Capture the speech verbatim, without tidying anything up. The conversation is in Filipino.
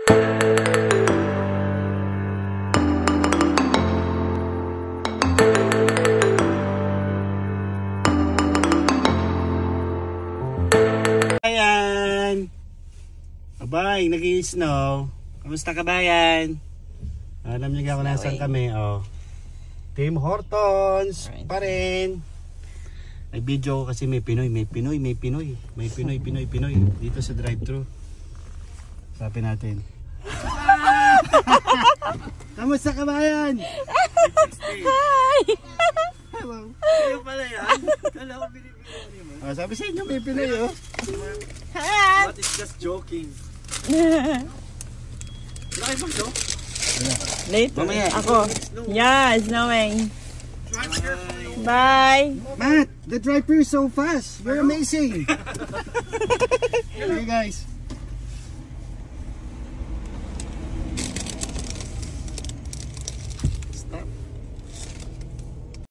Bye, nag-i-snow. Kamusta kabayan? Alam niyo kung nasaan kami, oh. Team Hortons pa rin. May video kasi may Pinoy, may Pinoy, may Pinoy, may Pinoy, Pinoy, Pinoy dito sa drive-thru. Sapin natin. Kamusta kabayan? Hi! Hello. Kayo pala yan? Kala ko binibigyan mo. Oh, sabi sa inyo may Pinoy, oh. Hi! What is just joking? Wala kayo pang joke? Later. Mamaya. Ako. Yeah, it's snowing. Bye. Matt, the drive-thru is so fast. You're amazing. Hey guys.